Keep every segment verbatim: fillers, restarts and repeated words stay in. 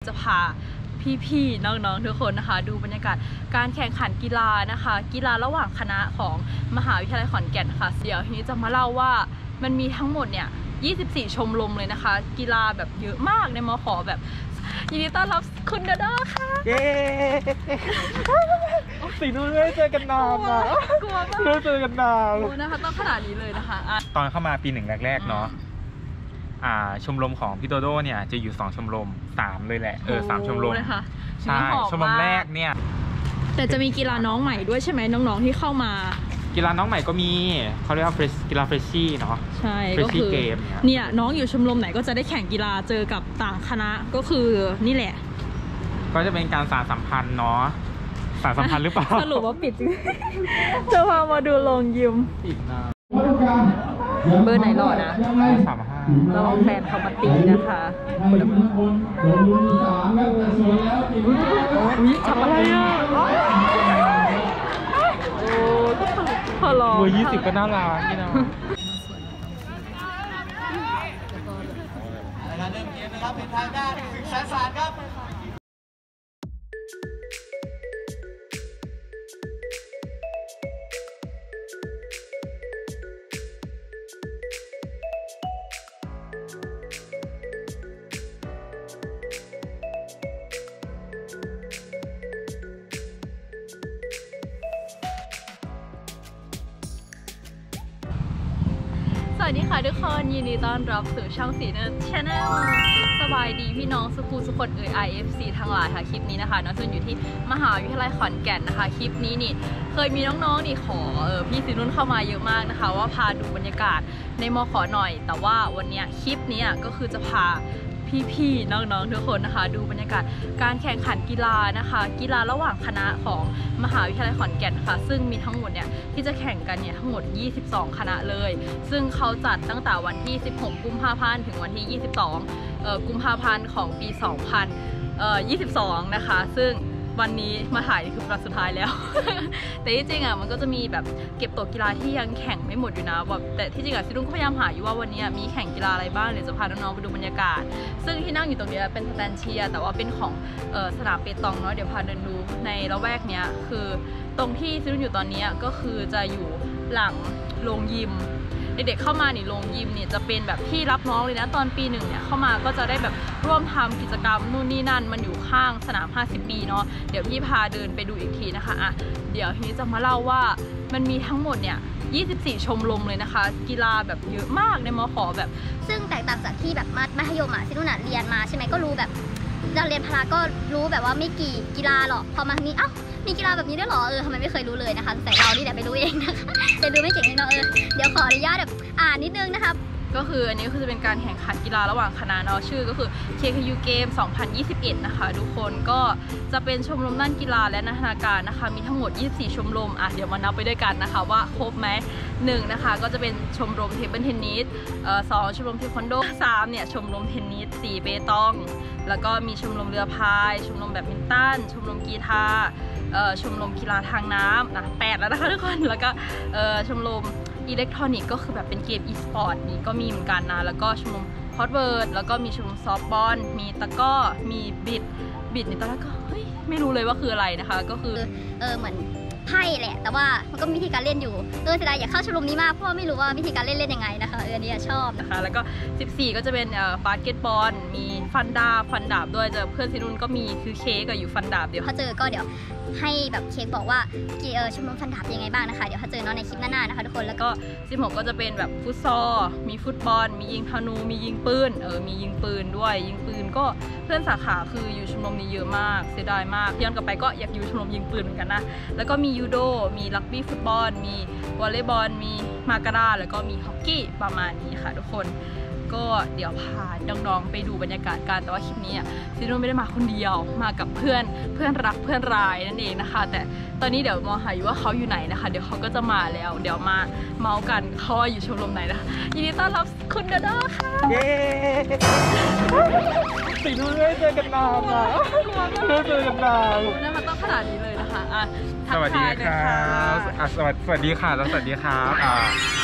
จะพาพี่ๆน้องๆทุกคนนะคะดูบรรยากาศการแข่งขันกีฬานะคะกีฬาระหว่างคณะของมหาวิทยาลัยขอนแก่นค่ะเดี๋ยวทีนี้จะมาเล่าว่ามันมีทั้งหมดเนี่ยยี่สิบสี่ชมรมเลยนะคะกีฬาแบบเยอะมากในมข.แบบยินดีต้อนรับคุณดาด้าค่ะเย้สีนู้นไม่เจอกันนานอ่ะกลัวมากไม่เจอกันนานนะคะต้องขนาดนี้เลยนะคะตอนเข้ามาปีหนึ่งแรกๆเนาะอ่าชมรมของพี่โดโดเนี่ยจะอยู่สองชมรมสามเลยแหละเออสามชมรมใช่ชมรมแรกเนี่ยแต่จะมีกีฬาน้องใหม่ด้วยใช่ไหมน้องๆที่เข้ามากีฬาน้องใหม่ก็มีเขาเรียกว่ากีฬาเฟรชชี่เนาะใช่ก็คือเนี่ยน้องอยู่ชมรมไหนก็จะได้แข่งกีฬาเจอกับต่างคณะก็คือนี่แหละก็จะเป็นการสานสัมพันธ์เนาะสานสัมพันธ์หรือเปล่าสรุปว่าปิดจะพามาดูโรงยิมปิดนะเบอร์ไหนหล่อนะสามห้าระวังแฟนเขามาตีนะคะอุ้ยทำอะไรอ่ะพอรอเบอร์ยี่สิบก็น่ารักนี่นะเวลาเริ่มเกมนะครับเป็นทางด้านศึกษาศาสตร์ครับสวัสดีค่ะทุกคนยินดีต้อนรับสู่ช่องสีเนิร์ดชาแนลสบายดีพี่น้องสุขุสุขคนเอ่ย ไอ เอฟ ซี ทั้งหลายค่ะคลิปนี้นะคะน้องซุนอยู่ที่มหาวิทยาลัยขอนแก่นนะคะคลิปนี้นี่เคยมีน้องๆนี่ขอเออพี่สีนุ่นเข้ามาเยอะมากนะคะว่าพาดูบรรยากาศในมข.หน่อยแต่ว่าวันนี้คลิปนี้ก็คือจะพาพี่ๆน้องๆทุกคนนะคะดูบรรยากาศการแข่งขันกีฬานะคะกีฬาระหว่างคณะของมหาวิทยาลัยขอนแก่นค่ะซึ่งมีทั้งหมดเนี่ยที่จะแข่งกันเนี่ยทั้งหมดยี่สิบสองคณะเลยซึ่งเขาจัดตั้งแต่วันที่สิบหกกุมภาพันธ์ถึงวันที่ยี่สิบสองเอ่อกุมภาพันธ์ของปีสองพันยี่สิบสองนะคะซึ่งวันนี้มาถ่ายนี่คือวันสุดท้ายแล้ว แต่ที่จริงอ่ะมันก็จะมีแบบเก็บตัวกีฬาที่ยังแข่งไม่หมดอยู่นะแบบแต่ที่จริงอ่ะซิลุงก็พยายามหาอยู่ว่าวันนี้มีแข่งกีฬาอะไรบ้างเดี๋ยวจะพาน้องๆไปดูบรรยากาศซึ่งที่นั่งอยู่ตรงนี้เป็นสแตนเชียร์แต่ว่าเป็นของเอ่อสนามเปตองเนาะเดี๋ยวพาเดินดูในละแวกเนี้ยคือตรงที่ซิลุงอยู่ตอนนี้ก็คือจะอยู่หลังโรงยิมเด็กๆเข้ามาในโรงยิมเนี่ยจะเป็นแบบที่รับน้องเลยนะตอนปีหนึ่งเนี่ยเข้ามาก็จะได้แบบร่วมทำกิจกรรมนู่นนี่นั่นมันอยู่ข้างสนามห้าสิบปีเนาะเดี๋ยวพี่พาเดินไปดูอีกทีนะคะอ่ะเดี๋ยวทีนี้จะมาเล่าว่ามันมีทั้งหมดเนี่ยยี่สิบสี่ชมรมเลยนะคะกีฬาแบบเยอะมากในมข.แบบซึ่งแตกต่างจากที่แบบมัธยมอ่ะที่นู่นเรียนมาใช่ไหมก็รู้แบบเราเรียนพละก็รู้แบบว่าไม่กี่กีฬาหรอกพอมาทางนี้เอ้ามีกีฬาแบบนี้ด้วยหรอเออทำไมไม่เคยรู้เลยนะคะแต่เรานี่แหละไปรู้เองนะคะแต่ดูไม่เก่งเองเนาะเออเดี๋ยวขออนุญาตแบบอ่านนิดนึงนะคะก็คืออันนี้คือจะเป็นการแข่งขันกีฬาระหว่างคณะเนาะชื่อก็คือ เค เค ยู Game สองพันยี่สิบเอ็ดนะคะทุกคนก็จะเป็นชมรมด้านกีฬาและนักนาการนะคะมีทั้งหมดยี่สิบสี่ชมรมอ่ะเดี๋ยวมานับไปด้วยกันนะคะว่าครบไหมหนึ่งนะคะก็จะเป็นชมรมเทเบิลเทนนิสเอ่อสองชมรมเทควันโดสามเนี่ยชมรมเทนนิสสี่เปตองแล้วก็มีชมรมเรือพายชมรมแบดมินตันชมรมกีฬาชมรมกีฬาทางน้ำนะแปดแล้วนะคะทุกคนแล้วก็ชมรมอิเล็กทรอนิกส์ก็คือแบบเป็นเกมอีสปอร์ตนี่ก็มีเหมือนกันนะแล้วก็ชมรมฮอตเวิร์ดแล้วก็มีชมรมซอฟต์บอลมีตะก้อมีบิดบิดในตอนแรกก็เฮ้ยไม่รู้เลยว่าคืออะไรนะคะก็คือเออเหมือนไพ่แหละแต่ว่ามันก็มีวิธีการเล่นอยู่เออเสียดายอยากเข้าชมรมนี้มากเพราะไม่รู้ว่าวิธีการเล่นเล่นยังไงนะคะเออเนี่ยชอบนะคะแล้วก็สิบสี่ก็จะเป็นเอ่อบาสเกตบอลมีฟันดาบฟันดาบด้วยเจอเพื่อนซินุ่นก็มีคือเค้กกับอยู่ฟันดาบเดี๋ยวถ้าเจอก็เดี๋ยวให้แบบเค้กบอกว่าเออชมรมฟันดาบยังไงบ้างนะคะเดี๋ยวถ้าเจอน้องในคลิปหน้าๆนะคะทุกคนแล้วก็สิบหกก็จะเป็นแบบฟุตซอลมีฟุตบอลมียิงธนูมียิงปืนเออมียิงปืนด้วยยิงปืนก็เพื่อนสาขาคืออยู่ชมรมนี้เยอะมากเสียดายมากย้อนกลับไปก็อยากอยู่ชมรมยิงปืนเหมือนกันนะแล้วก็มียูโดมีรักบี้ฟุตบอลมีวอลเลย์บอลมีมาการาแล้วก็มีฮอกกี้ประมาณนี้ค่ะทุกคนก็เดี๋ยวพาน้องๆไปดูบรรยากาศกันแต่ว่าคลิปนี้ซินุ่นไม่ได้มาคนเดียวมากับเพื่อนเพื่อนรักเพื่อนรายนั่นเองนะคะแต่ตอนนี้เดี๋ยวมองหาอยู่ว่าเขาอยู่ไหนนะคะเดี๋ยวเขาก็จะมาแล้วเดี๋ยวมาเมาส์กันเขาอยู่ชมรมไหนนะยินดีต้อนรับคุณดาด้าค่ะเย้สีนู้นไม่เจอกันนานอ่ะไม่เจอกันนานนะคะต้องขนาดนี้เลยนะคะอ่ะสวัสดีค่ะสวัสดีสวัสดีค่ะแล้วสวัสดีครับอ่า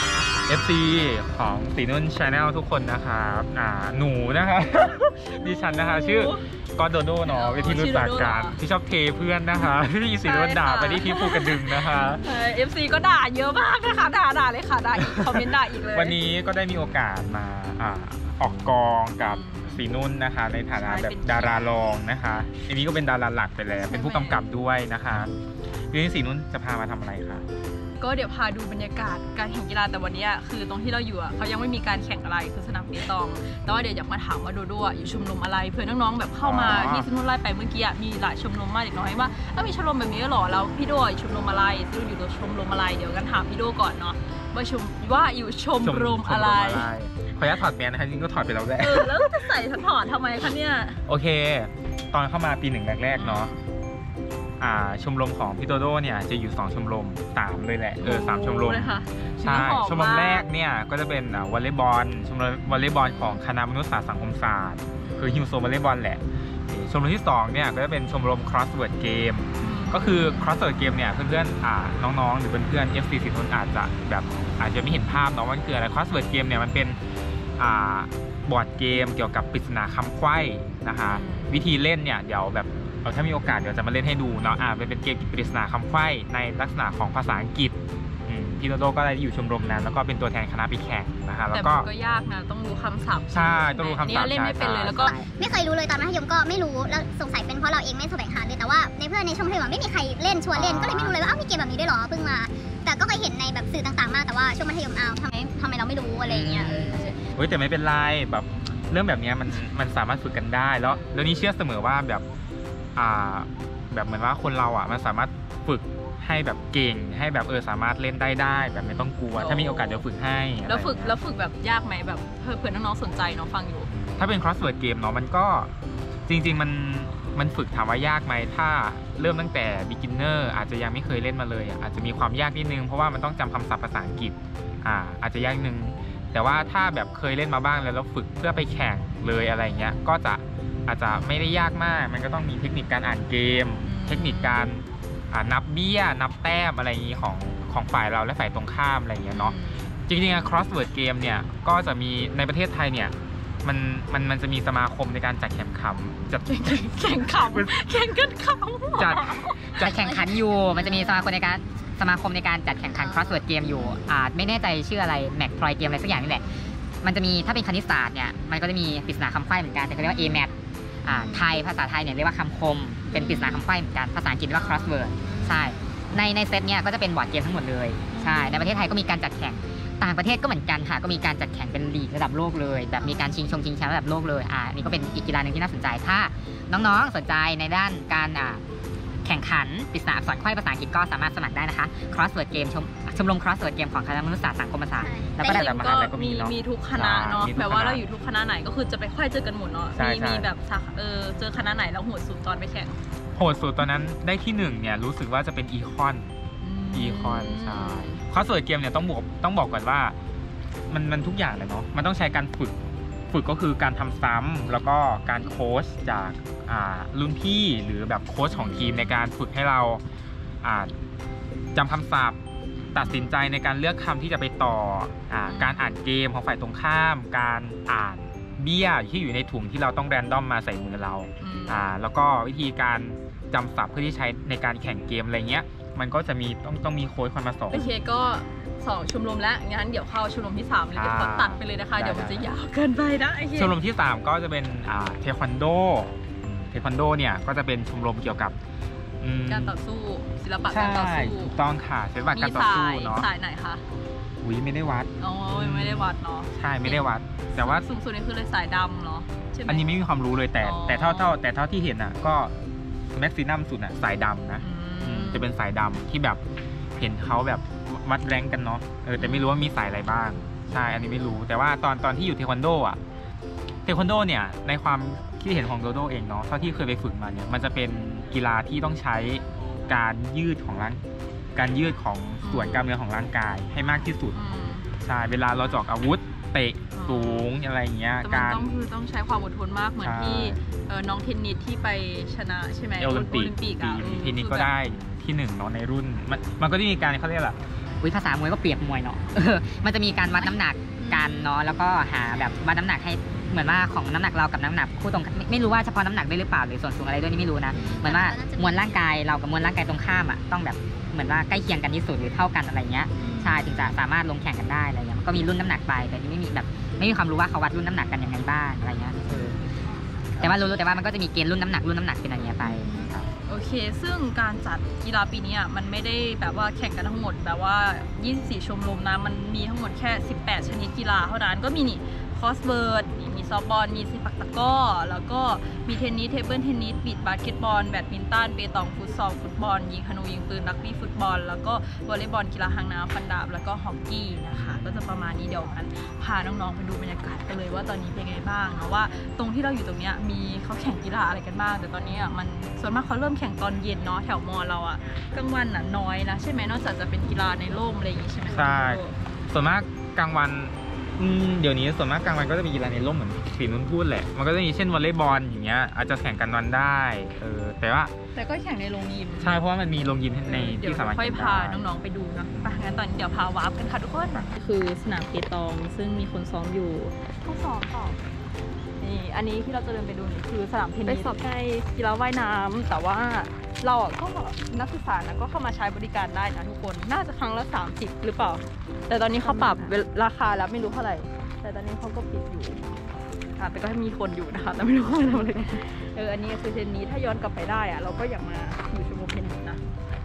เอฟ ซี ของสีนุ่น Channel ทุกคนนะครับอ่าหนูนะคะดิฉันนะคะชื่อก็โดโดเนาะเวทีรู้จักกันที่ชอบเทเพื่อนนะคะที่สีนุ่นด่าไปที่พี่ภูกระดึงนะคะเอฟซีก็ด่าเยอะมากนะคะด่าด่าเลยค่ะด่าอีกคอมเมนต์ด่าอีกเลยวันนี้ก็ได้มีโอกาสมาอ่าออกกองกับสีนุ่นนะคะในฐานะแบบดารารองนะคะอันนี้ก็เป็นดาราหลักไปแล้วเป็นผู้กำกับด้วยนะคะวันนี้สีนุ่นจะพามาทำอะไรคะก็เดี๋ยวพาดูบรรยากาศการแข่งกีฬาแต่วันนี้คือตรงที่เราอยู่อ่ะเขายังไม่มีการแข่งอะไรคือสนามเปตองแต่ว่าเดี๋ยวอยากมาถามว่าโดโดอยู่ชมรมอะไรเพื่อนน้องๆแบบเข้ามาที่ซินุ่นไล่ไปเมื่อกี้มีหลายชมรมมากเด็กน้อยว่าถ้ามีชมรมแบบนี้หรอแล้วพี่โดอยู่ชมรมอะไรซินุ่นอยู่ชมรมอะไรเดี๋ยวกันถามพี่โดก่อนเนาะว่าชมว่าอยู่ชมรมอะไรขออนุญาตถอดแมสนะคะจริงก็ถอดไปแล้วแหละเออแล้วจะใส่ถอดทำไมคะเนี่ยโอเคตอนเข้ามาปีหนึ่งแรกๆเนาะชมรมของพี่โดโดเนี่ยจะอยู่สองชมรมสามเลยแหละเออสามชมรมใช่ชมรมแรกเนี่ยก็จะเป็นวอลเลย์บอลชมรมวอลเลย์บอลของคณะมนุษยศาสตร์สังคมศาสตร์คือฮิวโซวอลเลย์บอลแหละชมรมที่สองเนี่ยก็จะเป็นชมรม crossword game ก็คือ crossword game เนี่ยเพื่อนๆน้องๆหรือเพื่อนๆ เอฟ ซี สิทธิ์อาจจะแบบอาจจะไม่เห็นภาพเนาะว่ามันคืออะไร crossword game เนี่ยมันเป็นบอร์ดเกมเกี่ยวกับปริศนาคำไขว้นะคะวิธีเล่นเนี่ยเดี๋ยวแบบถ้ามีโอกาสเดี๋ยวจะมาเล่นให้ดูเนาะอ่าเป็นเกมปริศนาคำไขว้ในลักษณะของภาษาอังกฤษพี่โดโดก็ได้อยู่ชมรมนั้นแล้วก็เป็นตัวแทนคณะไปแข่งนะคะแล้วก็แต่ก็ยากนะต้องรู้คำศัพท์ใช่ต้องรู้คำศัพท์เล่นไม่เป็นเลยแล้วก็ไม่เคยรู้เลยตอนมัธยมก็ไม่รู้แล้วสงสัยเป็นเพราะเราเองไม่แสวงหาเลยแต่ว่าในเพื่อนในชมรมไม่มีใครเล่นชวนเล่นก็เลยไม่รู้เลยว่าอ้าวมีเกมแบบนี้ด้วยหรอเพิ่งมาแต่ก็เคยเห็นในแบบสื่อต่างๆมากแต่ว่าช่วงมัธยมอ้าวทำไมทำไมเราไม่รู้อะไรเงี้ยเฮ้ยแต่ไม่เป็นไรแบบเรื่องแบบนี้มันมันสามารถฝึกกันได้แล้วแล้วนี่เชื่อเสมอว่าแบบอ่าแบบเหมือนว่าคนเราอ่ะมันสามารถฝึกให้แบบเก่งให้แบบเออสามารถเล่นได้ได้แบบไม่ต้องกลัวถ้ามีโอกาสเดี๋ยวฝึกให้แล้วฝึกแล้วฝึกแบบยากไหมแบบเพื่อนน้องๆสนใจเนาะฟังอยู่ถ้าเป็น crossword game เนาะมันก็จริงๆมันมันฝึกถามว่ายากไหมถ้าเริ่มตั้งแต่ beginner อาจจะยังไม่เคยเล่นมาเลยอาจจะมีความยากนิดนึงเพราะว่ามันต้องจำคำศัพท์ภาษาอังกฤษอ่าอาจจะยากนิดนึงแต่ว่าถ้าแบบเคยเล่นมาบ้างแล้วเราฝึกเพื่อไปแข่งเลยอะไรเงี้ยก็จะอาจจะไม่ได้ยากมากมันก็ต้องมีเทคนิคการอ่านเกมเทคนิคการนับเบี้ยนับแต้มอะไรอย่างนี้ของของฝ่ายเราและฝ่ายตรงข้ามอะไรอย่างเงี้ยเนาะจริงๆ crossword game เนี่ยก็จะมีในประเทศไทยเนี่ยมันมันมันจะมีสมาคมในการจัดแข่งขันจัดแข่งขันแข่งกันขันจัดจัดแข่งขันอยู่มันจะมีสมาคมในการสมาคมในการจัดแข่งขัน crossword game อยู่อาจไม่แน่ใจชื่ออะไร Mac Troy Game อะไรสักอย่างนี่แหละมันจะมีถ้าเป็นคณิตศาสตร์เนี่ยมันก็จะมีปริศนาคำไขว้เหมือนกันแต่เขาเรียกว่า เอ แมท อ่าไทยภาษาไทยเนี่ยเรียกว่าคำคมเป็นปริศนาคำไขว้เหมือนกันภาษาอังกฤษเรียกว่า crossword ใช่ในในเซตเนี่ยก็จะเป็นบอร์ดเกมทั้งหมดเลยใช่ในประเทศไทยก็มีการจัดแข่งต่างประเทศก็เหมือนกันค่ะก็มีการจัดแข่งเป็นลีกระดับโลกเลยแบบมีการชิงชงชิงแชมป์ระดับโลกเลยอ่านี่ก็เป็นอีกกีฬาหนึ่งที่น่าสนใจถ้าน้องๆสนใจในด้านการอ่าแข่งขันปริศนาอักษรไขว้ภาษาอังกฤษก็สามารถสมัครได้นะคะ crossword game ชมชมรม crossword game ของคณะมนุษยศาสตร์สังคมศาสตร์แล้วก็แต่มหาลัยก็มีมีทุกคณะเนาะแบบว่าเราอยู่ทุกคณะไหนก็คือจะไปไขว้เจอกันหมดเนาะมีมีแบบเออเจอคณะไหนแล้วโหดสุดตอนไปแข่งโหดสุดตอนนั้นได้ที่หนึ่งเนี่ยรู้สึกว่าจะเป็นอีคอนอีคอนใช่ crossword game เนี่ยต้องบอกต้องบอกก่อนว่ามันมันทุกอย่างเลยเนาะมันต้องใช้การฝึกฝึกก็คือการทำซ้ำแล้วก็การโค้ชจากรุ่นพี่หรือแบบโค้ชของทีมในการฝึกให้เราจำคำศัพท์ตัดสินใจในการเลือกคำที่จะไปต่อการอ่านเกมของฝ่ายตรงข้ามการอ่านเบี้ยที่อยู่ในถุงที่เราต้องแรนดอมมาใส่มือเราแล้วก็วิธีการจำศัพท์เพื่อที่ใช้ในการแข่งเกมอะไรเงี้ยมันก็จะมีต้องต้องมีโค้ชคอยมาสอนโอเคก็สองชมรมแล้วงั้นเดี๋ยวเข้าชมรมที่สามเลยเดี๋ยวตัดไปเลยนะคะเดี๋ยวมันจะยาวเกินไปนะชมรมที่สามก็จะเป็นเทควันโดเทควันโดเนี่ยก็จะเป็นชมรมเกี่ยวกับการต่อสู้ศิลปะการต่อสู้ถูกต้องค่ะศิลปะการต่อสู้เนาะสายไหนคะอุ้ยไม่ได้วัดอ๋อไม่ได้วัดเนาะใช่ไม่ได้วัดแต่ว่าสูงสุดนี่คือเลยสายดำเนาะอันนี้ไม่มีความรู้เลยแต่แต่เท่าเท่าแต่เท่าที่เห็นอ่ะก็แม็กซินัมสุดอ่ะสายดำนะจะเป็นสายดำที่แบบเห็นเขาแบบวัดแรงกันเนาะเออแต่ไม่รู้ว่ามีสายอะไรบ้างใช่อันนี้ไม่รู้แต่ว่าตอนตอนที่อยู่เทควันโดอ่ะเทควันโดเนี่ยในความคิดเห็นของโดโดเองเนาะเท่าที่เคยไปฝึกมาเนี่ยมันจะเป็นกีฬาที่ต้องใช้การยืดของร่างการยืดของส่วนกล้ามเนื้อของร่างกายให้มากที่สุดใช่เวลาเราจอกอาวุธเตะสูงอะไรเงี้ยการต้องคือต้องใช้ความอดทนมากเหมือนที่น้องเทนนิสที่ไปชนะใช่ไหมโอลิมปิกเทนนิสก็ได้ที่หนึ่งเนาะในรุ่นมันมันก็จะมีการเขาเรียกอะไรอุ๊ยภาษามวยก็เปรียบมวยเนาะ มันจะมีการวัดน้ำหนักกันเนาะแล้วก็หาแบบวัดน้ำหนักให้เหมือนว่าของน้ำหนักเรากับน้ำหนักคู่ตรงไม่ไม่รู้ว่าเฉพาะน้ำหนักด้วยหรือเปล่าหรือส่วนสูงอะไรด้วยนี่ไม่รู้นะเหมือนว่ามวลร่างกายเรากับมวลร่างกายตรงข้ามอ่ะต้องแบบเหมือนว่าใกล้เคียงกันที่สุดหรือเท่ากันอะไรเงี้ยใช่ถึงจะสามารถลงแข่งกันได้อะไรเงี้ยมันก็มีรุ่นน้ำหนักไปแต่ที่ไม่มีแบบไม่มีความรู้ว่าเขาวัดรุ่นน้ำหนักกันยังไงบ้างอะไรเงี้ยแต่ว่ารู้แต่ว่ามันก็จะมีเกณฑ์รุ่นน้ำหนักรุ่นน้ำหนักเป็นอะไรเงี้ยไปโอเคซึ่งการจัดกีฬาปีนี้มันไม่ได้แบบว่าแข่งกันทั้งหมดแบบว่ายี่สิบสี่ชมรมนะมันมีทั้งหมดแค่สิบแปดชนิดกีฬาเท่านั้นก็มีนี่คอสเวิร์ดมีซอฟต์บอลมีเซปักตะกร้อแล้วก็มีเทนนิสเทเบิลเทนนิสบีดบาสเกตบอลแบดมินตันเปตองฟุตซอลฟุตบอลยิงธนูยิงปืนรักบี้ฟุตบอลแล้วก็วอลเลย์บอลกีฬาทางน้ำฟันดาบแล้วก็ฮอกกี้นะคะก็จะประมาณนี้เดี๋ยวกันพาน้องๆไปดูบรรยากาศกันเลยว่าตอนนี้เป็นไงบ้างนะว่าตรงที่เราอยู่ตรงนี้มีเขาแข่งกีฬาอะไรกันบ้างแต่ตอนนี้อ่ะมันส่วนมากเขาเริ่มแข่งตอนเย็นเนาะแถวมอเราอ่ะกลางวันอ่ะน้อยนะใช่ไหมนอกจากจะเป็นกีฬาในร่มอะไรอย่างงี้ใช่ไหมใช่ส่วนมากกลางวันเดี๋ยวนี้ส่วนมากกลางวันก็จะมีกีฬาในร่มเหมือนฝีนุ่นพูดแหละมันก็จะมีเช่นวอลเลย์บอลอย่างเงี้ยอาจจะแข่งกันวันได้เออแต่ว่าแต่ก็แข่งในโรงยิมใช่เพราะว่ามันมีโรงยิมในที่สามารถค่อยพาน้องๆไปดูนะไปงั้นตอนนี้เดี๋ยวพาวาร์ปกันค่ะทุกคนคือสนามเปตองซึ่งมีคนซ้อมอยู่เขาซ้อมต่อนี่อันนี้ที่เราจะเดินไปดูนี่คือสนามเทนนิสใช่กีฬาว่ายน้ำแต่ว่าเราก็นักศึกษานะก็เข้ามาใช้บริการได้นะทุกคนน่าจะครั้งละสามสิบหรือเปล่าแต่ตอนนี้เขาปรับราคาแล้วไม่รู้เท่าไหร่แต่ตอนนี้เขาก็ปิดอยู่อ่ะแต่ก็มีคนอยู่นะคะแต่ไม่รู้ว่าทำอะไรเอออันนี้คือเทนนิสถ้าย้อนกลับไปได้อะเราก็อยากมาอยู่ชมรมเทนนิสนะ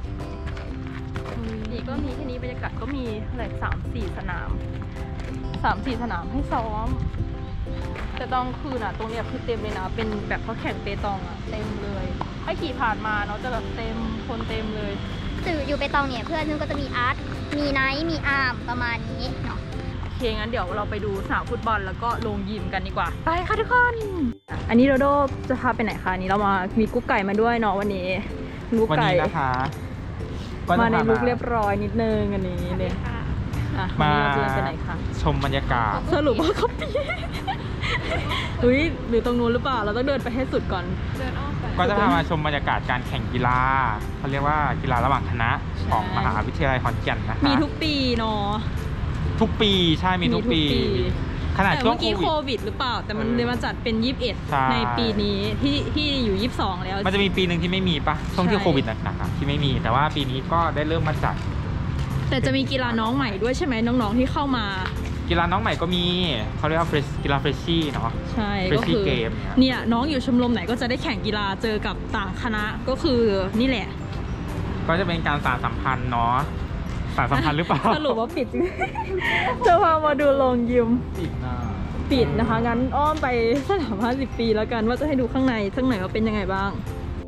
นี่ก็มีที่นี้บรรยากาศก็มีอะไรสามสี่สนามสามสี่สนามให้ซ้อมแต่ตอนคืนอ่ะตรงเนี้ยคือเต็มเลยนะเป็นแบบเขาแข่งเปตองอ่ะเต็มเลยให้ขี่ผ่านมาเนาะจะแบบเต็มคนเต็มเลยสื่ออยู่เปตองเนี่ยเพื่อนนึงก็จะมีอาร์ตมีไนท์มีอาร์มประมาณนี้เนาะโอเคงั้นเดี๋ยวเราไปดูสนามฟุตบอลแล้วก็โรงยิมกันดีกว่าไปค่ะทุกคนอันนี้โดโดจะพาไปไหนคะนี้เรามามีกุ๊กไก่มาด้วยเนาะวันนี้กุ๊กไก่นะคะมาในลุคเรียบร้อยนิดนึงอันนี้เนี่ยมาไปไหนคะชมบรรยากาศสรุปว่าเขาปีอุ้ยหรือตรงนู้นหรือเปล่าเราต้องเดินไปให้สุดก่อนก็จะพามาชมบรรยากาศการแข่งกีฬาเขาเรียกว่ากีฬาระหว่างคณะของมหาวิทยาลัยขอนแก่นนะคะมีทุกปีเนาะทุกปีใช่มีทุกปีขนาดช่วงโควิดหรือเปล่าแต่มันเลยมาจัดเป็นยี่สิบเอ็ดในปีนี้ที่ที่อยู่ยี่สิบสองแล้วมันจะมีปีหนึ่งที่ไม่มีปะช่วงที่โควิดหนักๆที่ไม่มีแต่ว่าปีนี้ก็ได้เริ่มมาจัดแต่จะมีกีฬาน้องใหม่ด้วยใช่ไหมน้องๆที่เข้ามากีฬาน้องใหม่ก็มีเขาเรียกว่ากีฬาเฟรชชี่เนาะใช่ก็คือเนี่ยน้องอยู่ชมรมไหนก็จะได้แข่งกีฬาเจอกับต่างคณะก็คือนี่แหละก็จะเป็นการสานสัมพันธ์เนาะสานสัมพันธ์หรือเปล่าสรุปว่าปิดจะพามาดูโรงยิมปิดนะปิดนะคะงั้นอ้อมไปสนามห้าสิบปีแล้วกันว่าจะให้ดูข้างในข้างในว่าเป็นยังไงบ้าง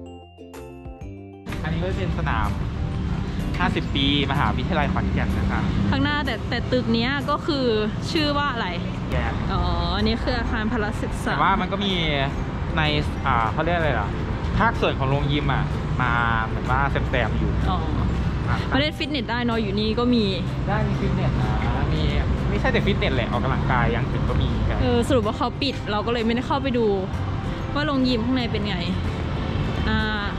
อันนี้ก็เป็นสนามห้าสิบปีมหาวิทยาลัยขอนแก่นนะคะข้างหน้าแต่แต่ตึกนี้ก็คือชื่อว่าอะไรแกนอ๋ออันนี้คืออาคารพละศึกษาแต่ว่ามันก็มีในอ่าเขาเรียกอะไรล่ะภาคส่วนของโรงยิมอ่ะมาเหมือนว่าแซมๆอยู่อ๋อมาเล่นฟิตเนสได้เนาะอยู่นี่ก็มีได้มีฟิตเนสนะมีไม่ใช่แต่ฟิตเนสแหละออกกำลังกายอย่างอื่นก็มีเออสรุปว่าเขาปิดเราก็เลยไม่ได้เข้าไปดูว่าโรงยิมข้างในเป็นไงอ่า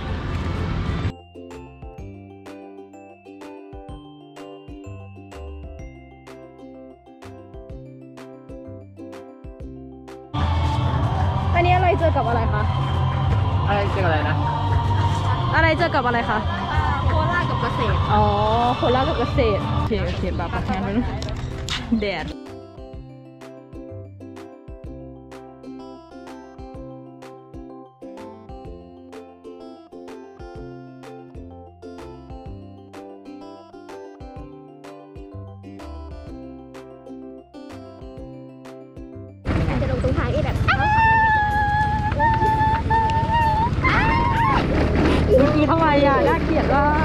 อันนี้อะไรเจอกับอะไรคะอะไรเจออะไรนะอะไรเจอกับอะไรคะโคราชกับเกษตรอ๋อโคราชกับเกษตรโอเคโอเคแบบประทานไปนู้นแดดจะลงตรงท้ายแบบทำไมอ่ะน่าเกลียดว่า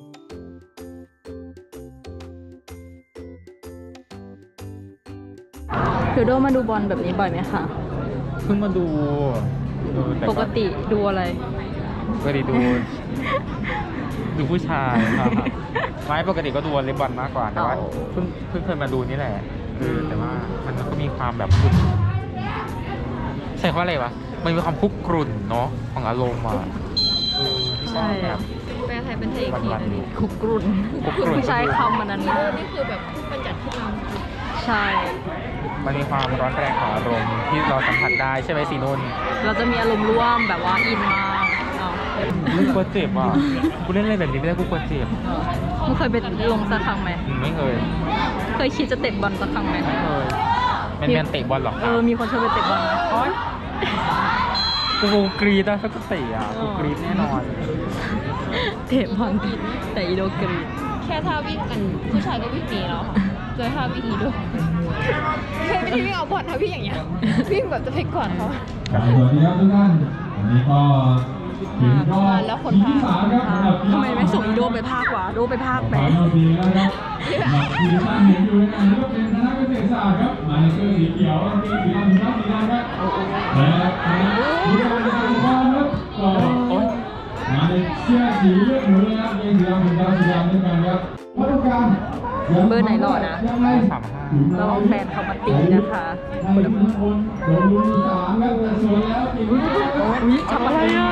เดี๋ยวโดมาดูบอลแบบนี้บ่อยไหมคะเพิ่งมาดูปกติดูอะไรปกติดูดูผู้ชายครับไม่ปกติก็ดูวอลเลย์บอลมากกว่าแต่ว่าเพิ่งเพิ่งเคยมาดูนี่แหละคือแต่ว่ามันก็มีความแบบใช่ว่าอะไรวะมันมีความคุกกรุ่นเนาะของอารมณ์อ่ะเออที่ชอบแบบแปลไทยเป็นเทคีวันๆนี้คุกกรุ่นคุกกรุ่นคือใช้คำมันนั้นนะนี่คือแบบบัญญัติขึ้นมาใช่มันมีความร้อนแรงของอารมณ์ที่เราสัมผัสได้ใช่ไหมสีนุ่นเราจะมีอารมณ์ร่วมแบบว่าอินมากเอากูกลัวเจ็บอ่ะกูเล่นอะไรแบบนี้ไม่ได้กูกลัวเจ็บมึงเคยไปลงสักครั้งไหมอืมไม่เคยเคยคิดจะเตะบอลสักครั้งไหมไม่เคยแมนแมนเตะบอลหรอคเอรับอมีคนชวนไปเตะบอลไหมโอ๊ยกูกรีดอะถ้ากูเตะอะกูกรีดแน่นอนเตะบอลแต่อีโดกรีดแค่ท่าวิ่งกันผู้ชายก็วิ่งหนีแล้วค่ะเจอท่าวิ่งอีโดแค่ไม่ได้วิ่งเอาบอลนะวิ่งอย่างเงี้ยวิ่งแบบจะไปก่อนเขาครับสวัสดีครับทุกท่านวันนี้ก็ถึงรอบทีมที่สามครับสำหรับกีฬาทำไมไม่ส่งอีโดไปภาควะโดไปภาคไปขอเราดีแล้วครับสำหรับทีมที่ท่านเห็นอยู่ในอันนี้ก็เป็นคณะเกษตรศาสตร์ครับหมายเลขสีเขียวกางเกงสีดำสีดำสีดำครับและคณะวิทยาศาสตร์ครับก็หมายเลขเสื้อสีเลือดหมูเลยครับกางเกงสีดำสีดำสีดำด้วยกันครับวัตถุการเบอร์ไหนหล่อนะสามห้าระวังแฟนเขามาตีนะคะให้ทุกคนลงมือสามครับแต่สวยแล้วตีมือครับอุ้ยทำอะไรอ่ะ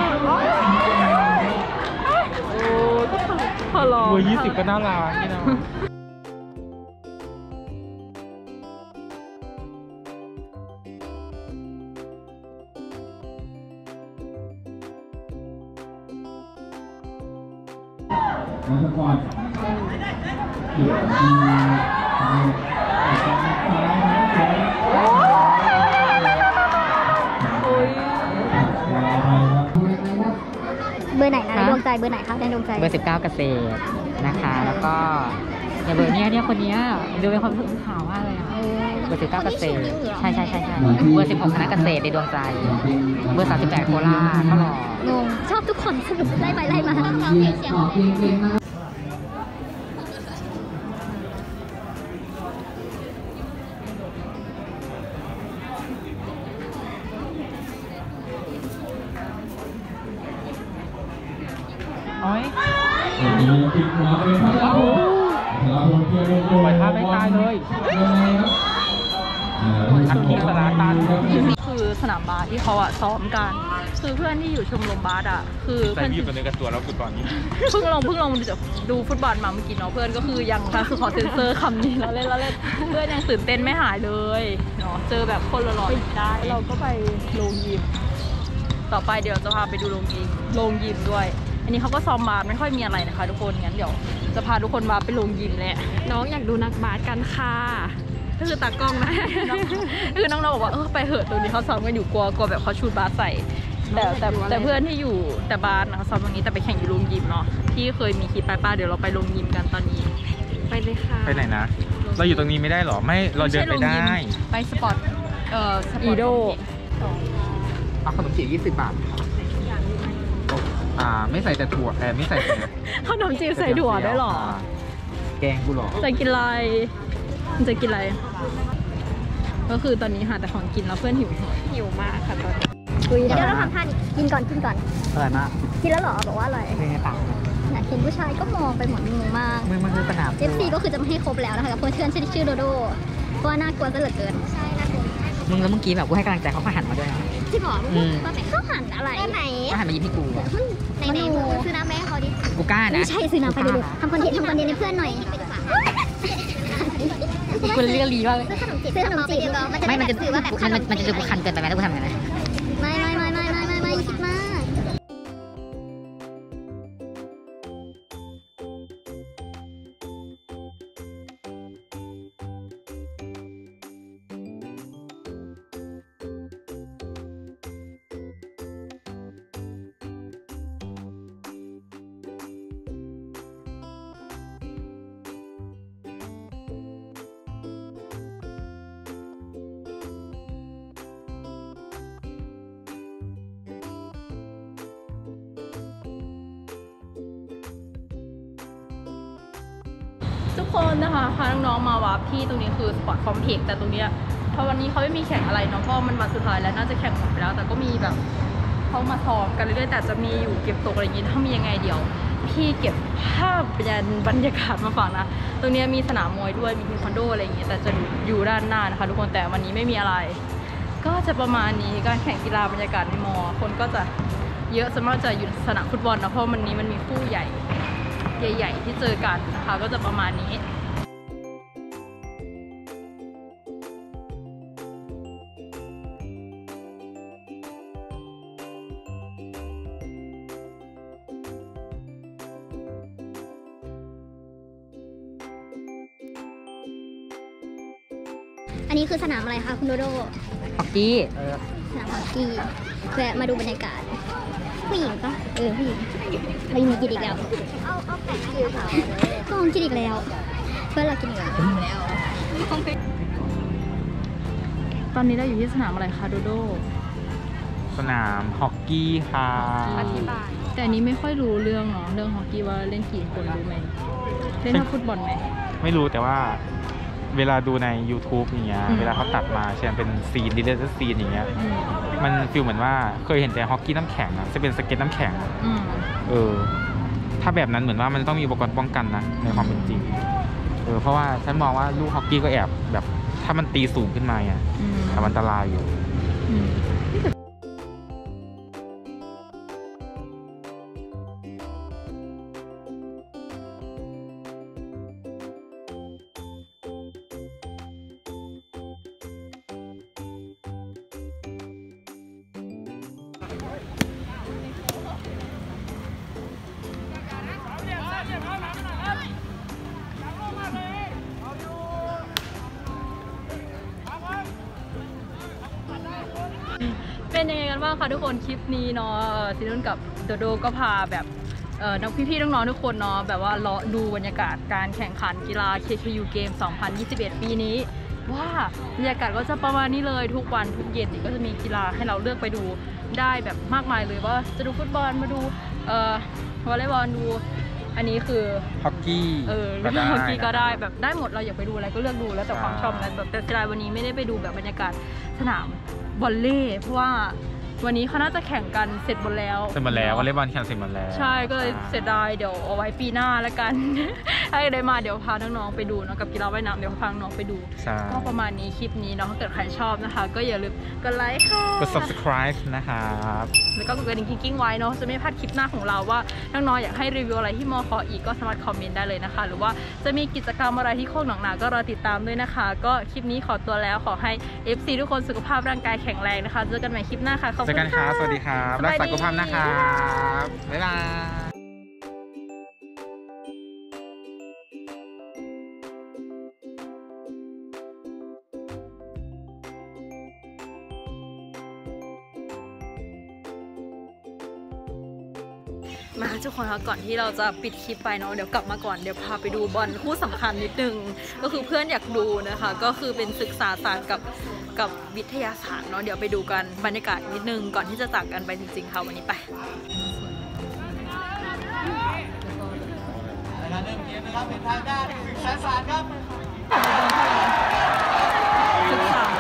โอ้พอรอเบอร์ยี่สิบก็น่ารักนี่นะแล้วก็ก่อนเดี๋ยวมีทางซ้ายนะครับโอ้ยเบอร์ไหนนะในดวงใจเบอร์ไหนคะในดวงใจเบอร์สิบเก้าเกษตรนะคะ แล้วก็เนี่ยเบอร์เนี้ยเนี่ยคนเนี้ยดูเป็นคนขาวมากเลยอะเบอร์สิบเก้าเกษตรใช่ใช่ใช่ใช่เบอร์สิบหกคณะเกษตรในดวงใจ เบอร์สามสิบแปดโคราชก็หล่องงชอบทุกคนสนุกไล่ไปไล่มาโอ๊ยปิดหัวเป็นพระราหูพระราหูเกียร์ลงปล่อยภาพไม่ตายเลยยังไงครับอักขีสลาตันคือสนามบาสที่เขาอะซ้อมกัน คือเพื่อนที่อยู่ชมรมบาสอะคือใจเพื่อนพี่อยู่กับเนื้อกับตัวแล้วกูตอนนี้เพิ่งลงเพิ่งลงดูจากดูฟุตบอลมาเมื่อกี้เนาะเพื่อนก็คือยังค่ะคือขอเซ็นเซอร์คำนี้แล้วเล่นแล้วเล่นเพื่อนยังตื่นเต้นไม่หายเลยเนาะเจอแบบคนละร้อยได้เราก็ไปโรงยิมต่อไปเดี๋ยวจะพาไปดูโรงยิมโรงยิมด้วย อันนี้เขาก็ซ้อมบาสไม่ค่อยมีอะไรนะคะทุกคนงั้นเดี๋ยวจะพาทุกคนมาไปโรงยิมแหละน้องอยากดูนักบาสกันค่ะก็คือตากล้องนะคือน้องๆบอกว่าเออไปเหอะตรงนี้เขาซ้อมกันอยู่กลัวกลัวแบบเขาชูดบาสใส่แต่แต่แต่เพื่อนที่อยู่แต่บาสนะซ้อมตรงนี้แต่ไปแข่งอยู่โรงยิมเนาะที่เคยมีคลิปไปป้าเดี๋ยวเราไปโรงยิมกันตอนนี้ไปเลยค่ะไปไหนนะ เราอยู่ตรงนี้ไม่ได้หรอ ไม่ เราเดินไปได้ไปสปอร์ตเอ่ออีโดเอาขนมจีบยี่สิบบาท อ่า ไม่ใส่แต่ถั่วแอบไม่ใส่แต่ขนมจีบใส่ถั่วได้หรอแกงกูหรอจะกินอะไรมันจะกินอะไร ก็คือตอนนี้หาแต่ของกินแล้วเพื่อนหิวหิวมากค่ะตอนนี้คุยเดี๋ยวเราทำท่านี้กินก่อนกินก่อนอร่อยมากกินแล้วเหรอบอกว่าอร่อยคือในปากน่ะเห็นผู้ชายก็มองไปหมดงงมากมึงมันคือสนามเอฟซีก็คือจะไม่ให้ครบแล้วนะคะกับเพื่อนชื่อชื่อโดโดเพราะว่าน่ากลัวซะเหลือเกินใช่น่ากลัวมึงแล้วเมื่อกี้แบบกูให้กำลังใจเขาก็หันมาด้วยนะที่บอกอืมว่าเขาหันอะไรไหนก็หันมายิ้มให้กูไหนไหนซื้อน้ำแม่เขาดิกูกล้านะไม่ใช่ซื้อน้ำไปดูทำคอนเทนต์ทำคอนเทนต์ให้เพื่อนหน่อยกูเรียกลีว่าซื้อขนมจีบซื้อขนมจีบมันจะไม่มันจะถือว่าแบบมันมันมันจะดูกูคันเกินไปไหมถ้ากูทำอย่างนั้นนะไม่ไม่ไม่ไม่ไม่ไม่ไม่คิดมากทุกคนนะคะพาน้องๆมาวาร์ปที่ตรงนี้คือสปอร์ตคอมเพล็กซ์แต่ตรงเนี้ยเพราะวันนี้เขาไม่มีแข่งอะไรเนาะเพราะมันมาสุดท้ายแล้วน่าจะแข่งหมดไปแล้วแต่ก็มีแบบเขามาซ้อมกันเรื่อยๆแต่จะมีอยู่เก็บตกอะไรอย่างงี้ถ้ามียังไงเดี๋ยวพี่เก็บภาพบรรยากาศมาฝากนะตรงนี้มีสนามมวยด้วยมีเทควันโดอะไรอย่างงี้แต่จะอยู่ด้านหน้านะคะทุกคนแต่วันนี้ไม่มีอะไร ก็จะประมาณนี้การแข่งกีฬาบรรยากาศในมอคนก็จะเยอะสมมติจะอยู่สนามฟุตบอลนะเพราะวันนี้มันมีคู่ใหญ่ใหญ่ๆที่เจอกันนะคะก็จะประมาณนี้อันนี้คือสนามอะไรคะคุณโดโดฮอกกี้สนามฮอกกี้แวะมาดูบรรยากาศผู้หญิงปะเออผู้หญิงเรายังมีกินอีกแล้วเอาเอาไก่มากินค่ะก็กินอีกแล้วเพื่อนเรากินอีกแล้วตอนนี้เราอยู่ที่สนามอะไรคะโดโดสนามฮอกกี้ค่ะอธิบายแต่อันนี้ไม่ค่อยรู้เรื่องเนาะเรื่องฮอกกี้ว่าเล่นกี่คนรู้ไหมเล่นเท่าฟุตบอลไหมไม่รู้แต่ว่าเวลาดูใน YouTube อย่างเงี้ยเวลาเขาตัดมาเช่นเป็นซีนดิเลเตอร์ซีนอย่างเงี้ยมันฟีลเหมือนว่าเคยเห็นแต่ฮอกกี้น้ำแข็งอะจะเป็นสเก็ตน้ำแข็งเออถ้าแบบนั้นเหมือนว่ามันต้องมีอุปกรณ์ป้องกันนะในความเป็นจริงเออเพราะว่าฉันมองว่าลูกฮอกกี้ก็แอบแบบถ้ามันตีสูงขึ้นมาอ่ะมันอันตรายอยู่เป็นยังไงกันบ้างคะทุกคนคลิปนี้เนาะซีนุ่นกับโดโดก็พาแบบเออนักพี่ๆน้องๆทุกคนเนาะแบบว่าเลาะดูบรรยากาศการแข่งขันกีฬา เค เค ยู Game สองพันยี่สิบเอ็ด ปีนี้ว่าบรรยากาศก็จะประมาณนี้เลยทุกวันทุกเย็นก็จะมีกีฬาให้เราเลือกไปดูได้แบบมากมายเลยว่าจะดูฟุตบอลมาดูเอ่อวอลเลย์บอลดูอันนี้คือฮอกกี้เออเล่นฮอกกี้ก็ได้แบบได้หมดเราอยากไปดูอะไรก็เลือกดูแล้วแต่ความชอบนะแต่เสียดายวันนี้ไม่ได้ไปดูแบบบรรยากาศสนามวอลเลย์เพราะว่าวันนี้เขาน่าจะแข่งกันเสร็จหมดแล้วเสร็จหมดแล้ววอลเลย์บอลแข่งเสร็จหมดแล้วใช่ก็เลยเสียดายเดี๋ยวเอาไว้ปีหน้าแล้วกันถ้าได้มาเดี๋ยวพาน้องๆไปดูเนาะกับกีฬาว่ายน้ำเดี๋ยวพาน้องๆไปดูก็ประมาณนี้คลิปนี้เนาะถ้าเกิดใครชอบนะคะก็อย่าลืมกดไลค์ค่ะกด ซับสไครบ์ นะครับแล้วก็กดกระดิ่งกิ๊งๆไว้เนาะจะไม่พลาดคลิปหน้าของเราว่าน้องๆอยากให้รีวิวอะไรที่มอคออีกก็สามารถคอมเมนต์ได้เลยนะคะหรือว่าจะมีกิจกรรมอะไรที่โคกหนองนาก็รอติดตามด้วยนะคะก็คลิปนี้ขอตัวแล้วขอให้ เอฟ ซี ทุกคนสุขภาพร่างกายแข็งแรงนะคะเจอกันใหม่คลิปหน้าค่ะขอบคุณค่ะสวัสดีครับรักษาสุขภาพนะครับ บ๊ายบายมาทุกคนคะก่อนที่เราจะปิดคลิปไปเนาะเดี๋ยวกลับมาก่อนเดี๋ยวพาไปดูบอลคู่สำคัญนิดนึงก็คือเพื่อนอยากดูนะคะก็คือเป็นศึกษาศาสตร์กับกับวิทยาศาสตร์เนาะเดี๋ยวไปดูกันบรรยากาศนิดนึงก่อนที่จะจากกันไปจริงๆค่ะวันนี้ไปการเริ่มเกมนะครับเป็นทางด้านศึกษาศาสตร์ครับศึกษา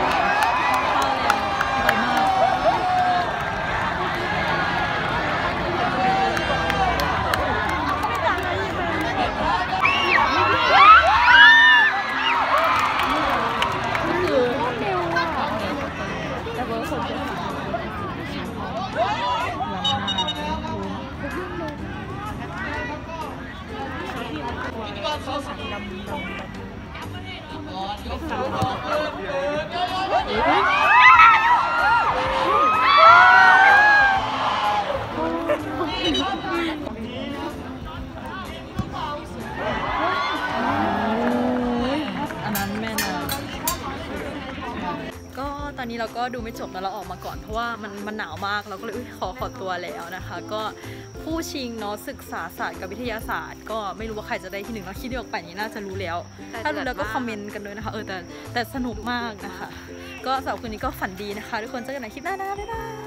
ตอนนี้เราก็ดูไม่จบแล้วเราออกมาก่อนเพราะว่ามันมันหนาวมากเราก็เลยขอขอตัวแล้วนะคะก็ผู้ชิงเนาะศึกษาศาสตร์กับวิทยาศาสตร์ก็ไม่รู้ว่าใครจะได้ที่หนึ่งเราคิดออกไปนี้น่าจะรู้แล้วถ้ารู้แล้วก็คอมเมนต์กันด้วยนะคะเออแต่แต่สนุกมากนะคะก็สำหรับคืนนี้ก็ฝันดีนะคะทุกคนเจอกันในคลิปหน้านะบ๊ายบาย